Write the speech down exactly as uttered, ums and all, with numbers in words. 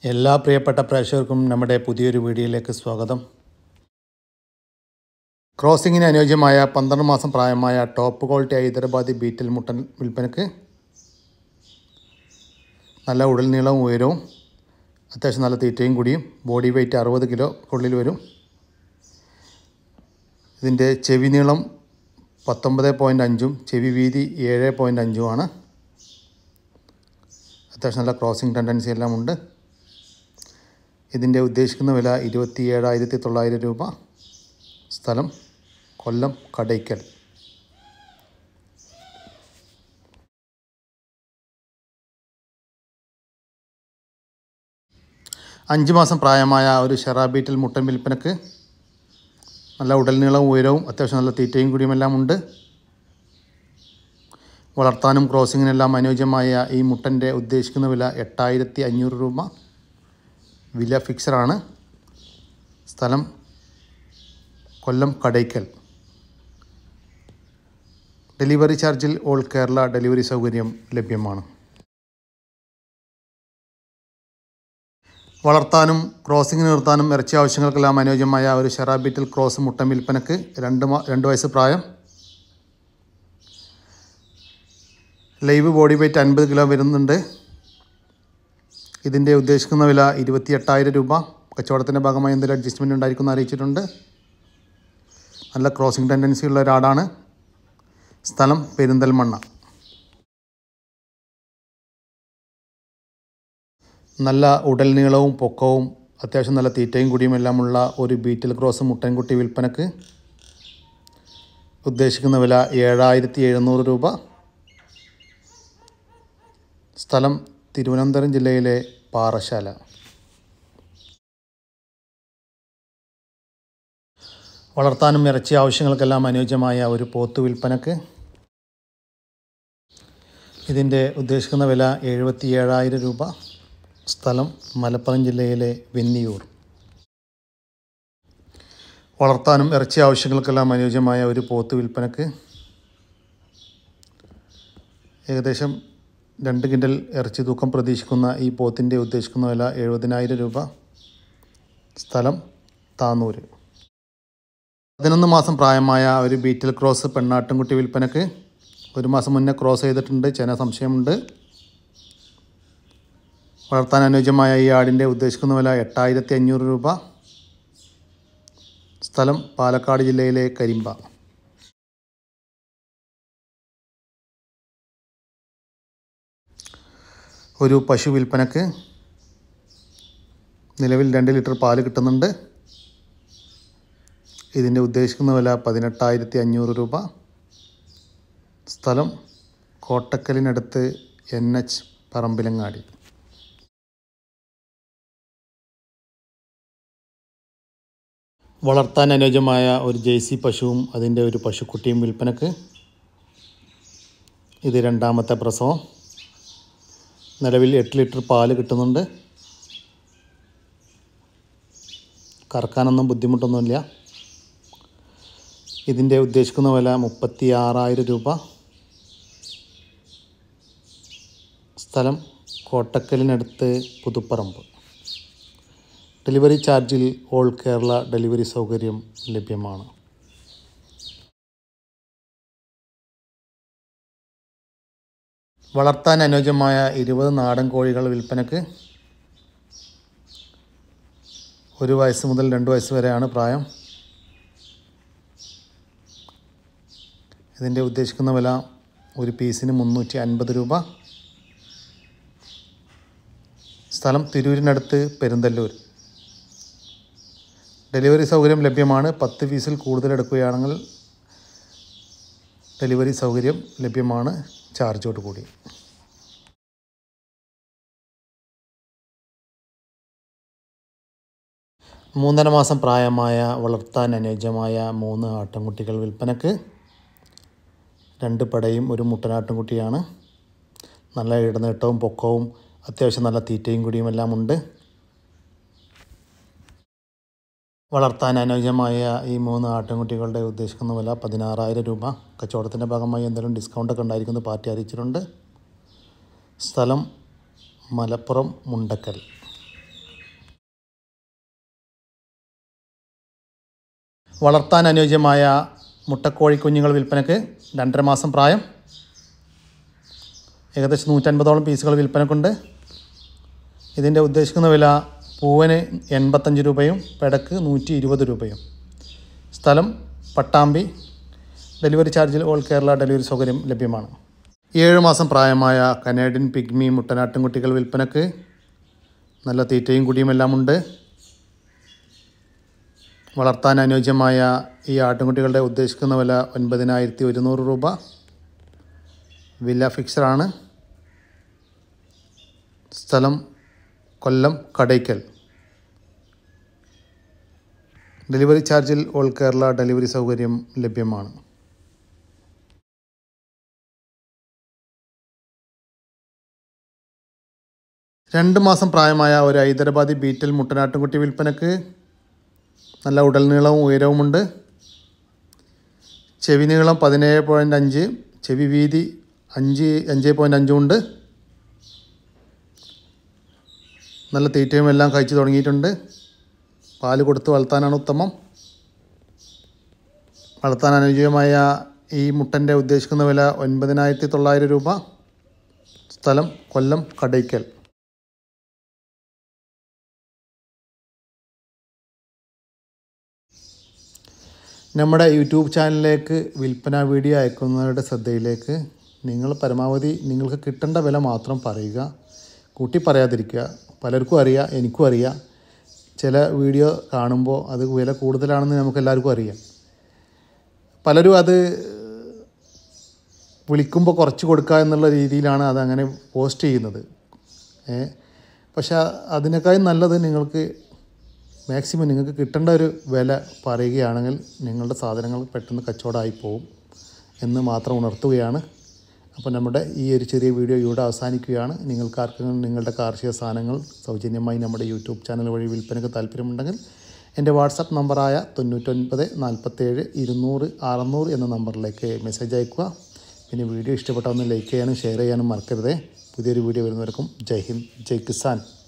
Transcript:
എല്ലാ പ്രിയപ്പെട്ട പ്രേക്ഷകർക്കും നമ്മുടെ പുതിയൊരു വീഡിയോയിലേക്ക് സ്വാഗതം. ക്രോസിങ്ങിന് അനുയോജ്യമായ പന്ത്രണ്ട് മാസം പ്രായമായ ടോപ്പ് ക്വാളിറ്റി ഹൈദരാബാദി ബീറ്റൽ മുട്ടൻ വിൽപ്പനക്ക്. നല്ല ഉടൽ നീളവും ഉയരവും, അത്യാവശ്യം നല്ല തീറ്റയും കൂടിയും, ബോഡി വെയ്റ്റ് അറുപത് കിലോ ഉള്ളിൽ വരും. ഇതിൻ്റെ ചെവി നീളം പത്തൊമ്പത് പോയിൻറ്റ് അഞ്ചും ചെവി വീതി ഏഴ് പോയിൻറ്റ് അഞ്ചുമാണ്. അത്യാവശ്യം നല്ല ക്രോസിംഗ് ടെൻഡൻസി എല്ലാം ഉണ്ട്. ഇതിൻ്റെ ഉദ്ദേശിക്കുന്ന വില ഇരുപത്തി ഏഴായിരത്തി തൊള്ളായിരം രൂപ. സ്ഥലം കൊല്ലം കടയ്ക്കൽ. അഞ്ച് മാസം പ്രായമായ ഒരു ഷെറാ ബീറ്റൽ മുട്ടൻ വിൽപ്പനക്ക്. നല്ല ഉടൽ നീളവും ഉയരവും, അത്യാവശ്യം നല്ല തീറ്റയും കൂടിയുമെല്ലാം ഉണ്ട്. വളർത്താനും ക്രോസിങ്ങിനെല്ലാം അനുയോജ്യമായ ഈ മുട്ടൻ്റെ ഉദ്ദേശിക്കുന്ന വില എട്ടായിരത്തി അഞ്ഞൂറ് രൂപ. വില ഫിക്സഡാണ്. സ്ഥലം കൊല്ലം കടയ്ക്കൽ. ഡെലിവറി ചാർജിൽ ഓൾ കേരള ഡെലിവറി സൗകര്യം ലഭ്യമാണ്. വളർത്താനും ക്രോസിംഗ് നിർത്താനും ഇറച്ചി ആവശ്യങ്ങൾക്കെല്ലാം അനുയോജ്യമായ ഒരു ഷെറാ ബീറ്റൽ ക്രോസ് മുട്ടൻ വിൽപ്പനക്ക്. രണ്ട് മാ രണ്ട് വയസ്സ് പ്രായം. ലൈവ് ബോഡി വെയ്റ്റ് അൻപത് കിലോ വരുന്നുണ്ട്. ഇതിൻ്റെ ഉദ്ദേശിക്കുന്ന വില ഇരുപത്തി എട്ടായിരം രൂപ. കച്ചവടത്തിൻ്റെ ഭാഗമായി എന്തെങ്കിലും അഡ്ജസ്റ്റ്മെൻറ്റ് ഉണ്ടായിരിക്കുമെന്ന് അറിയിച്ചിട്ടുണ്ട്. നല്ല ക്രോസിംഗ് ടെൻഡൻസി ഉള്ള ഒരാടാണ്. സ്ഥലം പെരിന്തൽമണ്ണ. നല്ല ഉടൽ നീളവും പൊക്കവും അത്യാവശ്യം നല്ല തീറ്റയും കൂടിയും എല്ലാമുള്ള ഒരു ബീറ്റൽ ക്രോസ് മുട്ടൻകുട്ടി വിൽപ്പനക്ക്. ഉദ്ദേശിക്കുന്ന വില ഏഴായിരത്തി എഴുന്നൂറ് രൂപ. സ്ഥലം തിരുവനന്തപുരം ജില്ലയിലെ പാറശാല. വളർത്താനും ഇറച്ചി ആവശ്യങ്ങൾക്കെല്ലാം അനുയോജ്യമായ ഒരു പോത്ത് വിൽപ്പനക്ക്. ഇതിൻ്റെ ഉദ്ദേശിക്കുന്ന വില എഴുപത്തി ഏഴായിരം രൂപ. സ്ഥലം മലപ്പുറം ജില്ലയിലെ വെന്നിയൂർ. വളർത്താനും ഇറച്ചി ആവശ്യങ്ങൾക്കെല്ലാം അനുയോജ്യമായ ഒരു പോത്ത് വിൽപ്പനക്ക്. ഏകദേശം രണ്ട് കിൻഡൽ ഇറച്ചി തൂക്കം പ്രതീക്ഷിക്കുന്ന ഈ പോത്തിൻ്റെ ഉദ്ദേശിക്കുന്ന വില എഴുപതിനായിരം രൂപ. സ്ഥലം താന്നൂർ. പതിനൊന്ന് മാസം പ്രായമായ ഒരു ബീറ്റൽ ക്രോസ് പെണ്ണാട്ടുംകുട്ടി വിൽപ്പനക്ക്. ഒരു മാസം മുന്നേ ക്രോസ് ചെയ്തിട്ടുണ്ട്. ചെന സംശയമുണ്ട്. വളർത്താൻ അനുയോജ്യമായ ഈ ആടിൻ്റെ ഉദ്ദേശിക്കുന്ന വില എട്ടായിരത്തി അഞ്ഞൂറ് രൂപ. സ്ഥലം പാലക്കാട് ജില്ലയിലെ കരിമ്പ. ഒരു പശു വിൽപ്പനക്ക്. നിലവിൽ രണ്ട് ലിറ്റർ പാല് കിട്ടുന്നുണ്ട്. ഇതിൻ്റെ ഉദ്ദേശിക്കുന്ന വില പതിനെട്ടായിരത്തി അഞ്ഞൂറ് രൂപ. സ്ഥലം കോട്ടക്കലിനടുത്ത് എൻ എച്ച് പറമ്പിലങ്ങാടി. വളർത്താൻ അനുയോജ്യമായ ഒരു ജേഴ്സി പശുവും അതിൻ്റെ ഒരു പശുക്കുട്ടിയും വിൽപ്പനക്ക്. ഇത് രണ്ടാമത്തെ പ്രസവം. നിലവിൽ എട്ട് ലിറ്റർ പാല് കിട്ടുന്നുണ്ട്. കറക്കാനൊന്നും ബുദ്ധിമുട്ടൊന്നുമില്ല. ഇതിൻ്റെ ഉദ്ദേശിക്കുന്ന വില മുപ്പത്തി ആറായിരം രൂപ. സ്ഥലം കോട്ടക്കലിനടുത്ത് പുതുപ്പറമ്പ്. ഡെലിവറി ചാർജിൽ ഓൾ കേരള ഡെലിവറി സൗകര്യം ലഭ്യമാണ്. വളർത്താൻ അനുയോജ്യമായ ഇരുപത് നാടൻ കോഴികൾ വിൽപ്പനക്ക്. ഒരു വയസ്സ് മുതൽ രണ്ട് വയസ്സ് വരെയാണ് പ്രായം. ഇതിൻ്റെ ഉദ്ദേശിക്കുന്ന വില ഒരു പീസിന് മുന്നൂറ്റി അൻപത് രൂപ. സ്ഥലം തിരൂരിനടുത്ത് പെരുന്തല്ലൂർ. ഡെലിവറി സൗകര്യം ലഭ്യമാണ്. പത്ത് പീസിൽ കൂടുതൽ എടുക്കുകയാണെങ്കിൽ ഡെലിവറി സൗകര്യം ലഭ്യമാണ്, ചാർജോട് കൂടി. മൂന്നര മാസം പ്രായമായ വളർത്താൻ അനുയോജ്യമായ മൂന്ന് ആട്ടിൻകുട്ടികൾ വിൽപ്പനക്ക്. രണ്ട് പടയും ഒരു മുട്ടനാട്ടിൻകുട്ടിയാണ്. നല്ല ഇടനീട്ടവും പൊക്കവും അത്യാവശ്യം നല്ല തീറ്റയും കൂടിയും എല്ലാം ഉണ്ട്. വളർത്താൻ അനുയോജ്യമായ ഈ മൂന്ന് ആട്ടിൻകുട്ടികളുടെ ഉദ്ദേശിക്കുന്ന വില പതിനാറായിരം രൂപ. കച്ചവടത്തിൻ്റെ ഭാഗമായി എന്തെങ്കിലും ഡിസ്കൗണ്ടൊക്കെ ഉണ്ടായിരിക്കുന്നത് പാർട്ടി അറിയിച്ചിട്ടുണ്ട്. സ്ഥലം മലപ്പുറം മുണ്ടക്കൽ. വളർത്താൻ അനുയോജ്യമായ മുട്ടക്കോഴി കുഞ്ഞുങ്ങൾ വിൽപ്പനക്ക് രണ്ടര മാസം പ്രായം. ഏകദേശം നൂറ്റൻപതോളം പീസുകൾ വിൽപ്പനക്കുണ്ട്. ഇതിൻ്റെ ഉദ്ദേശിക്കുന്ന വില പൂവന് എൺപത്തഞ്ച് രൂപയും പെടക്ക് നൂറ്റി ഇരുപത് രൂപയും. സ്ഥലം പട്ടാമ്പി. ഡെലിവറി ചാർജിൽ ഓൾ കേരള ഡെലിവറി സൗകര്യം ലഭ്യമാണ്. ഏഴ് മാസം പ്രായമായ കനേഡിയൻ പിഗ്മി മുട്ടനാട്ടിൻകുട്ടികൾ വിൽപ്പനക്ക്. നല്ല തീറ്റയും കുടിയുമെല്ലാം ഉണ്ട്. വളർത്താൻ അനുയോജ്യമായ ഈ ആട്ടിൻകുട്ടികളുടെ ഉദ്ദേശിക്കുന്ന വില ഒൻപതിനായിരത്തി ഒരുന്നൂറ് രൂപ. വില ഫിക്സഡാണ്. സ്ഥലം കൊല്ലം കടയ്ക്കൽ. ഡെലിവറി ചാർജിൽ ഓൾ കേരള ഡെലിവറി സൗകര്യം ലഭ്യമാണ്. രണ്ട് മാസം പ്രായമായ ഒരു ഹൈദരാബാദി ബീറ്റൽ മുട്ടനാട്ടിൻകുട്ടി വിൽപ്പനക്ക്. നല്ല ഉടൽ നീളവും ഉയരവുമുണ്ട്. ചെവി നീളം പതിനേഴ് പോയിൻറ്റ് അഞ്ച്, ചെവി വീതി അഞ്ച് അഞ്ച് പോയിൻറ്റ് അഞ്ചും ഉണ്ട്. നല്ല തീറ്റയും എല്ലാം കഴിച്ചു തുടങ്ങിയിട്ടുണ്ട്. പാല് കൊടുത്ത് വളർത്താനാണ് ഉത്തമം. വളർത്താൻ അനുയോജ്യമായ ഈ മുട്ടൻ്റെ ഉദ്ദേശിക്കുന്ന വില ഒൻപതിനായിരത്തി തൊള്ളായിരം രൂപ. സ്ഥലം കൊല്ലം കടയ്ക്കൽ. നമ്മുടെ യൂട്യൂബ് ചാനലിലേക്ക് വിൽപ്പന വീഡിയോ അയക്കുന്നവരുടെ ശ്രദ്ധയിലേക്ക് നിങ്ങൾ പരമാവധി നിങ്ങൾക്ക് കിട്ടേണ്ട വില മാത്രം പറയുക, കൂട്ടി പറയാതിരിക്കുക. പലർക്കും അറിയാം, എനിക്കും അറിയാം. ചില വീഡിയോ കാണുമ്പോൾ അത് വില കൂടുതലാണെന്ന് നമുക്ക് എല്ലാവർക്കും അറിയാം. പലരും അത് വിളിക്കുമ്പോൾ കുറച്ച് കൊടുക്കുക എന്നുള്ള രീതിയിലാണ് അതങ്ങനെ പോസ്റ്റ് ചെയ്യുന്നത്. പക്ഷേ അതിനേക്കാളും നല്ലത് നിങ്ങൾക്ക് മാക്സിമം നിങ്ങൾക്ക് കിട്ടേണ്ട ഒരു വില പറയുകയാണെങ്കിൽ നിങ്ങളുടെ സാധനങ്ങൾ പെട്ടെന്ന് കച്ചവടമായി പോകും എന്ന് മാത്രം ഉണർത്തുകയാണ്. അപ്പോൾ നമ്മുടെ ഈ ഒരു ചെറിയ വീഡിയോ ഇവിടെ അവസാനിക്കുകയാണ്. നിങ്ങൾക്ക് ആർക്കെങ്കിലും നിങ്ങളുടെ കാർഷിക സാധനങ്ങൾ സൗജന്യമായി നമ്മുടെ യൂട്യൂബ് ചാനൽ വഴി വിൽപ്പനയ്ക്ക് താല്പര്യമുണ്ടെങ്കിൽ എൻ്റെ വാട്സാപ്പ് നമ്പറായ തൊണ്ണൂറ്റൊൻപത് നാൽപ്പത്തേഴ് ഇരുന്നൂറ് അറുന്നൂറ് എന്ന നമ്പറിലേക്ക് മെസ്സേജ് അയക്കുക. പിന്നെ വീഡിയോ ഇഷ്ടപ്പെട്ടാൽ ഒന്ന് ലൈക്ക് ചെയ്യാനും ഷെയർ ചെയ്യാനും മറക്കരുത്. പുതിയൊരു വീഡിയോ വരുന്നവർക്കും ജയ് ഹിന്ദ്, ജയ് കിസാൻ.